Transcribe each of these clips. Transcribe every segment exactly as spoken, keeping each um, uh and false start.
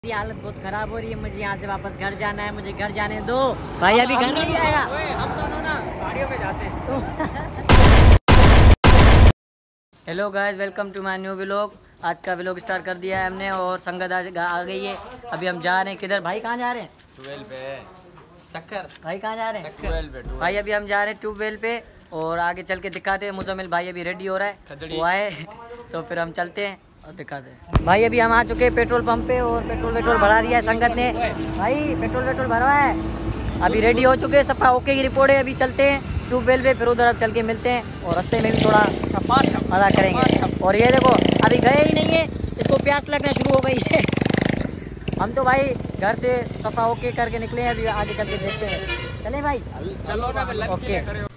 मेरी हालत बहुत खराब हो रही है। मुझे यहाँ से वापस घर जाना है। मुझे घर जाने दो भाई। अभी घर नहीं आएगा। हम दोनों ना गाड़ियों पे जाते हैं तो। Hello guys, welcome to my new vlog. आज का व्लॉग स्टार्ट कर दिया है हमने और संगत आज आ गई है। अभी हम जा रहे हैं किधर भाई? कहाँ जा रहे हैं? ट्वेल्व पे शक्कर भाई कहाँ जा रहे हैं? ट्वेल्व पे भाई अभी हम जा रहे हैं ट्यूबवेल पे और आगे चल के दिखाते हैं। मुजम्मिल भाई अभी रेडी हो रहा है, वो आए तो फिर हम चलते हैं और दिखाते हैं। भाई अभी हम आ चुके हैं पेट्रोल पंप पे और पेट्रोल वेट्रोल भरा दिया है संगत ने। भाई पेट्रोल वेट्रोल भरा है, अभी रेडी हो चुके हैं, सबका ओके की रिपोर्ट है। अभी चलते हैं ट्यूबवेल पे, फिर उधर अब चल के मिलते हैं और रास्ते में भी थोड़ा मजा करेंगे। और ये देखो अभी गए ही नहीं है, इसको प्यास लगना शुरू हो गई है। हम तो भाई घर से सफा ओके करके निकले हैं, अभी आगे करके देखते हैं। चले भाई चलो ना ओके।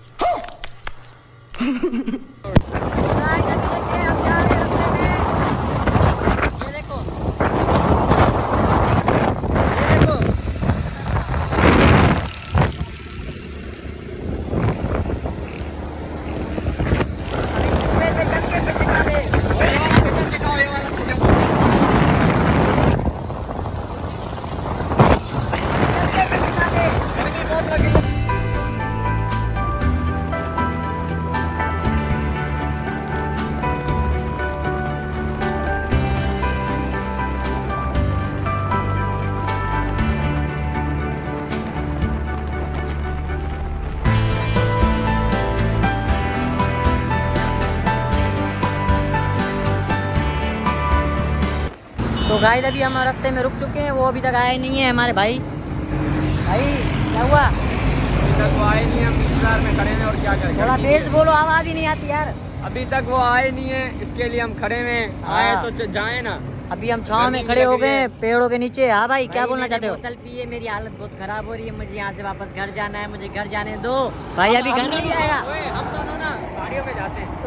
तो गाइस अभी हम रास्ते में रुक चुके हैं, वो अभी तक आए नहीं है हमारे भाई। भाई क्या हुआ? अभी तक वो आए नहीं है, हम इंतजार में खड़े हैं और क्या करें। थोड़ा तेज बोलो, आवाज ही नहीं आती यार। अभी तक वो आए नहीं है, इसके लिए हम खड़े हैं। आए तो जाए ना। अभी हम छांव में खड़े हो गए पेड़ों के नीचे। हाँ भाई क्या बोलना चाहते हो? बोतल पिए, मेरी हालत बहुत खराब हो रही है। मुझे यहाँ से वापस घर जाना है। मुझे घर जाने दो भाई। अभी घर नहीं आएगा। हम दोनों ना गाड़ियों पे जाते हैं तो।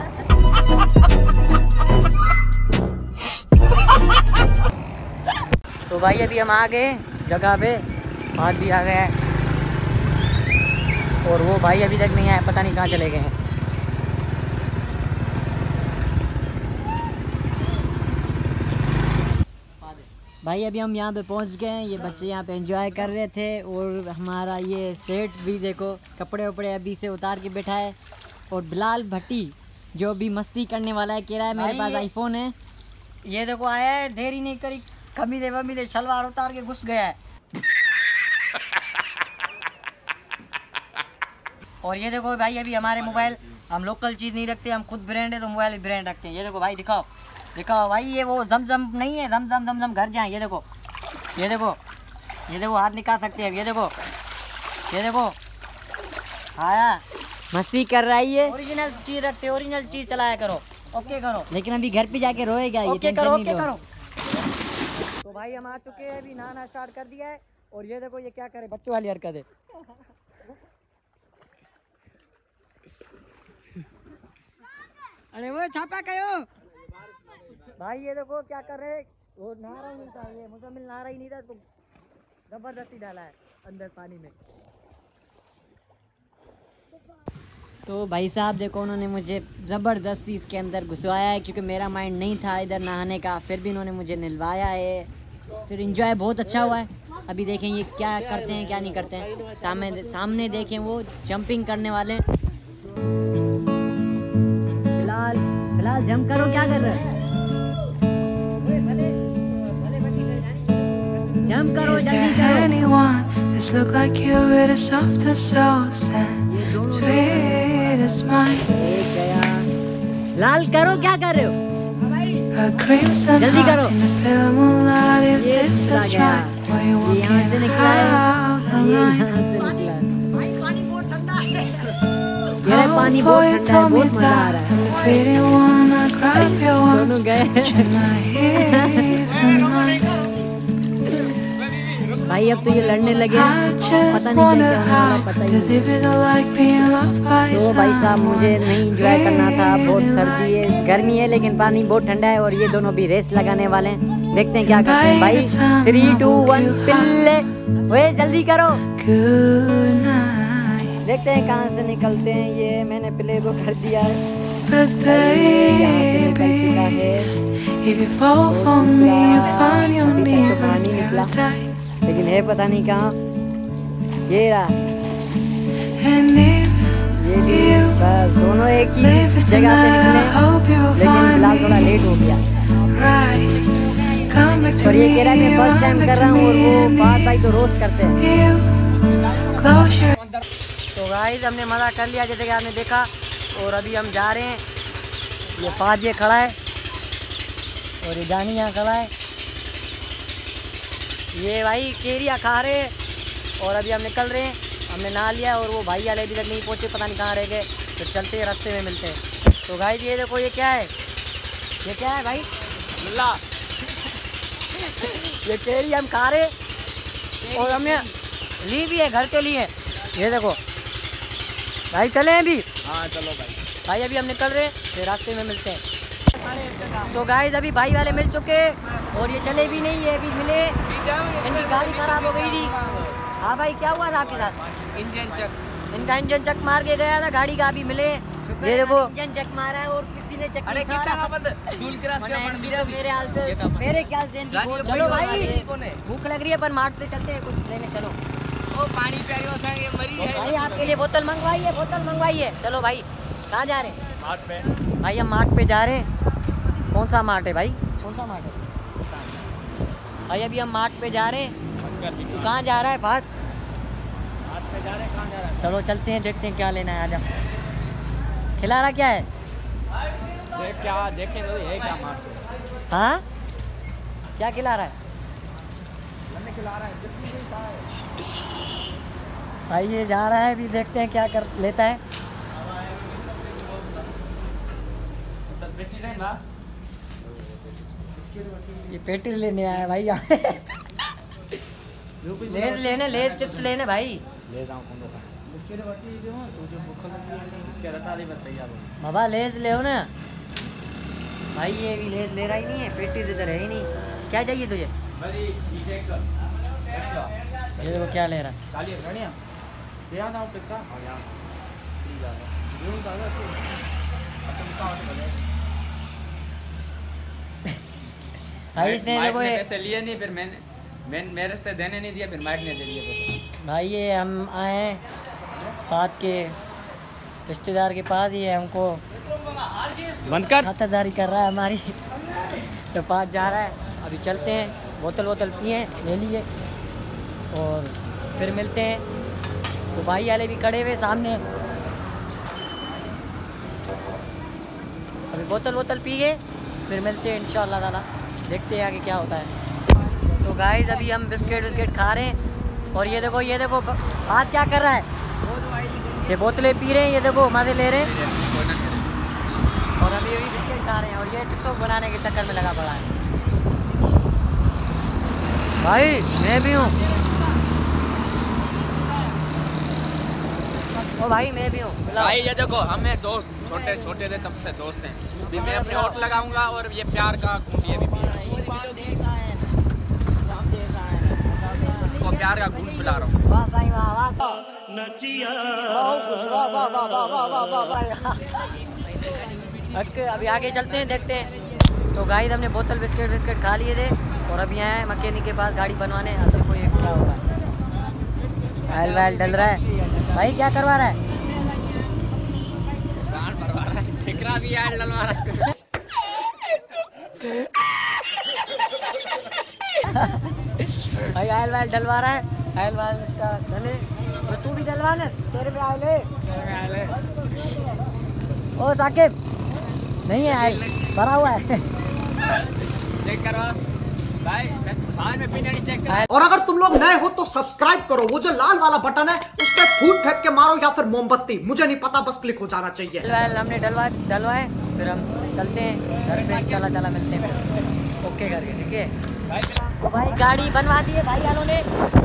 तो भाई अभी हम आ गए जगह पे, भाग भी आ गया है और वो भाई अभी तक नहीं आया, पता नहीं कहाँ चले गए हैं। भाई अभी हम यहाँ पे पहुँच गए हैं। ये बच्चे यहाँ पे एंजॉय कर रहे थे और हमारा ये सेठ भी देखो कपड़े वपड़े अभी से उतार के बैठा है। और बिलाल भट्टी जो भी मस्ती करने वाला है, कह रहा है मेरे पास आईफोन है। ये देखो आया है, देरी नहीं करी, कमी दे वमी दे शलवार उतार के घुस गया है। और ये देखो भाई अभी हमारे मोबाइल, हम लोकल चीज़ नहीं रखते, हम खुद ब्रांड है तो मोबाइल भी ब्रांड रखते हैं। ये देखो भाई, दिखाओ दिखाओ भाई, ये वो जमजम नहीं है, जमजम जमजम घर जाए। ये देखो ये देखो ये देखो हाथ निकाल सकते हैं। ये देखो ये देखो आया, मस्ती कर रही है। ओरिजिनल चीज़ रखते, ओरिजिनल चीज़ चलाया करो, ओके करो। लेकिन अभी घर पे जाके रोएगा, ओके करो ओके करो। तो भाई हम आ चुके हैं, अभी नहाना स्टार्ट कर दिया है। और ये देखो ये क्या करे, बच्चों वाली हरकत है। अरे वो छापा कहो भाई। ये देखो क्या कर रहे, वो नहा रहा ही नहीं था, ये मुजम्मिल नहा रहा ही नहीं था तो जबरदस्ती डाला है अंदर पानी में। तो भाई साहब देखो उन्होंने मुझे ज़बरदस्ती इसके अंदर घुसवाया है, क्योंकि मेरा माइंड नहीं था इधर नहाने का। फिर भी इन्होंने मुझे नहलवाया है, फिर एंजॉय बहुत अच्छा हुआ है। अभी देखें ये क्या करते हैं क्या नहीं करते हैं। सामने सामने देखें वो जंपिंग करने वाले। फिलहाल फिलहाल जंप करो, क्या कर रहे हो? जंप करो जल्दी करो। लाल करो, क्या कर रहे हो? जल्दी करो। ये निकला गया, ये यहाँ से निकला है, ये यहाँ से निकला है। पानी बहुत ठंडा है, ये पानी बहुत ठंडा है, बहुत मजा आ रहा है। दोनों गए भाई, अब तो ये लड़ने लगे, पता नहीं क्या होने वाला, पता ही नहीं। तो भाई साहब मुझे नहीं एंजॉय करना था, बहुत सर्दी है, गर्मी है, लेकिन पानी बहुत ठंडा है। और ये दोनों भी रेस लगाने वाले हैं, देखते हैं क्या करते हैं। भाई थ्री टू वन पिल्ले, वे जल्दी करो। देखते हैं कहाँ से निकलते हैं। ये मैंने प्ले को कर दिया है। But baby, if you fall for me, you find you'll never paradise. लेकिन है पता नहीं कहाँ ये रहा। And if ये भी बस दोनों एक ही जगह से निकले, लेकिन फिलहाल थोड़ा लेट हो गया। और ये कह रहा है मैं फर्स्ट टाइम कर रहा हूँ और वो बात भाई तो रोज करते हैं। तो गाइस हमने मज़ा कर लिया जैसे कि आपने देखा, और अभी हम जा रहे हैं। ये पाँच ये खड़ा है और ये जानी यहाँ खड़ा है। ये भाई केरिया खा रहे हैं और अभी हम निकल रहे हैं। हमने नहा लिया और वो भाई वाले अभी तक नहीं पहुँचे, पता नहीं कहाँ रह गए। तो चलते हैं, रास्ते में मिलते हैं। तो गाइस ये देखो ये क्या है, ये क्या है भाई? मुल्ला ये केरी हम खा रहे और हमने ली भी है घर के लिए। ये देखो भाई, चले हैं अभी? हाँ चलो भाई। भाई अभी हम निकल रहे हैं, फिर रास्ते में मिलते हैं। तो गाइस अभी भाई वाले मिल चुके और ये चले भी नहीं है, अभी मिले। इनकी गाड़ी खराब हो गई थी। हाँ भाई क्या हुआ था आपके साथ? इंजन चक, इनका इंजन चक मार के गया था गाड़ी का, अभी मिले। ये देखो इंजन चक मारा है और किसी ने चक अरे कितना बंद दूल क्रॉस के बन भी मेरे हाल से मेरे ख्याल से इनकी बहुत- चलो भाई, भूख लग रही है पर मार्ट पे चलते हैं कुछ लेने। चलो ओ पानी पियो संग ये मरी है भाई, आपके लिए बोतल मंगवाइए, बोतल मंगवाइए। चलो भाई, कहाँ जा रहे हैं? मार्ट पे। भाई हम मार्ट पे जा रहे हैं। कौन सा मार्ट है भाई? कौन सा मार्ट है भाई? अभी हम मार्ट पे जा रहे हैं। तू कहाँ जा रहा है बात? मार्ट पे जा रहे हैं, कहाँ जा रहा है? चलो चलते हैं, देखते हैं क्या लेना है। आजा। खिला रहा क्या है? देख क्या देखें तो ये क्या मार्ट पे। हाँ क्या खिला रहा है मैंने खिला रहा है भाई? ये जा रहा है, अभी देखते हैं क्या कर लेता है। ये पेटी लेने आया भाई यहाँ। लेज लेने, लेज चिप्स लेने भाई। ले जाऊं कौन सा बिस्किट बाटी जो तुझे भूख लगी है इसके रटा दे बस। सही आ बाबा लेज ले हो ना भाई। ये भी लेज ले रहा ही नहीं है, पेटी इधर है ही नहीं। क्या चाहिए तुझे? भाई ये एक ये देखो क्या ले रहा है। चालीस बढ़िया ले आ जाओ पैसा। हां यार ठीक है यूं दादा तू अपन का ऑर्डर कर भाई इसने देखो ये पैसे लिए नहीं, फिर मैंने मैं मेरे से देने नहीं दिया, फिर माइक ने दे दिए पैसे। भाई ये हम आए हैं पास के रिश्तेदार के पास, ये हमको बंद कर खातिरदारी कर रहा है हमारी। तो पास जा रहा है, अभी चलते हैं। बोतल बोतल पिए, ले लिए और फिर मिलते हैं। तो भाई वाले भी खड़े हुए सामने। अभी बोतल बोतल पी गए, फिर मिलते हैं इंशाल्लाह ताला। देखते हैं आगे क्या होता है। तो गाइस अभी हम बिस्किट बिस्किट खा रहे हैं और ये देखो ये देखो बात क्या कर रहा है। ये बोतलें पी रहे हैं, ये देखो मज़े ले रहे हैं और अभी अभी बिस्किट खा रहे हैं। और ये टिकटॉक बनाने के चक्कर में लगा पड़ा है। भाई मैं भी हूँ, ओ भाई मैं भी हूँ भाई। ये देखो हमें दोस्त छोटे छोटे थे तब से दोस्त हैं। भी मैं अपने होट लगाऊंगा और ये प्यार का खूंटी भी पिए। इसको प्यार का खून पिला रहा हूँ। वाह भाई वाह वाह। अभी आगे चलते हैं, देखते हैं। तो गाइस हमने बोतल बिस्किट बिस्किट खा लिए थे और अभी आए मैकेनिक के पास गाड़ी बनवाने। अब देखो ये क्या हो रहा है, ऑयल वायल डल रहा है। भाई क्या करवा रहा है? ठिकरा भी ऑयल डलवा रहा है। भाई ऑयल वायल डलवा रहा है। ऑयल वायल इसका डले तो तू भी डलवा ले, तेरे पे ऑयल है। ओ साकिब नहीं है ऑयल, भरा हुआ है। चेक करो भाई, बाहर में पीने नहीं चेक कर। और अगर तुम लोग नए हो तो सब्सक्राइब करो, वो जो लाल वाला बटन है उस पर फूट फेंक के मारो या फिर मोमबत्ती, मुझे नहीं पता, बस क्लिक हो जाना चाहिए। ऑयल वायल हमने डलवा डलवाए, फिर हम चलते हैं घर पे। चला चला मिलते हैं फिर ओके करके, ठीक है। तो भाई गाड़ी बनवा दी है भाई वालों ने,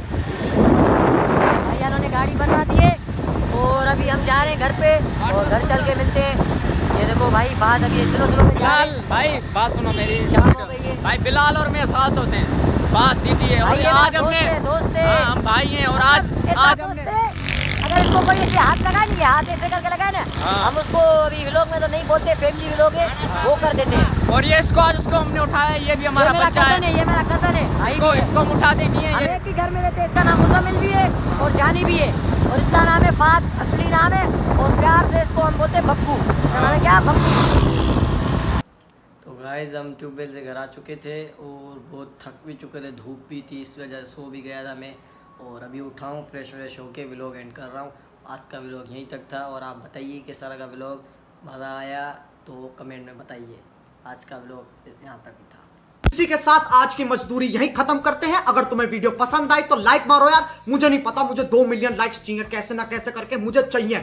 भाई वालों ने गाड़ी बनवा दी है और अभी हम जा रहे हैं घर पे और घर चल के मिलते हैं। ये देखो भाई बात अभी स्लो स्लो में जा रही है। भाई बात सुनो मेरी, शाम हो गई है। भाई बिलाल और मैं साथ होते हैं, बात सीधी है। और भाई ये आज दोस्त हमने है, दोस्त है। हाँ, हम भाई हैं और आज आज हमने अगर अगर इसको कोई ऐसे हाथ लगा नहीं है, हाथ ऐसे करके लगाए ना, हम उसको अभी व्लॉग में तो नहीं बोलते, फैमिली व्लॉग है वो कर देते हैं। और ये इसको आज उसको हमने उठाया, ये भी हमारा बच्चा है, ये मेरा कजन है, इसको इसको हम उठा देनी है। हम एक ही घर में रहते हैं। इसका नाम मुजम्मिल भी है और जानी भी है, और इसका नाम है फात, असली नाम है, और प्यार से इसको हम बोलते हैं बब्बू। इसका क्या बब्बू। तो गाइस हम ट्यूबवेल से घर आ चुके थे और बहुत थक भी चुके थे, धूप भी थी, इस वजह से सो भी गया था मैं, और अभी उठाऊँ फ्रेश व्रेश होके व्लॉग एंड कर रहा हूँ। आज का व्लॉग यहीं तक था, और आप बताइए कैसा लगा व्लॉग, मज़ा आया तो कमेंट में बताइए। आज का व्लॉग यहाँ तक ही था। इसी के साथ आज की मजदूरी यहीं खत्म करते हैं। अगर तुम्हें वीडियो पसंद आई तो लाइक मारो यार, मुझे नहीं पता, मुझे दो मिलियन लाइक्स चाहिए कैसे ना कैसे करके, मुझे चाहिए।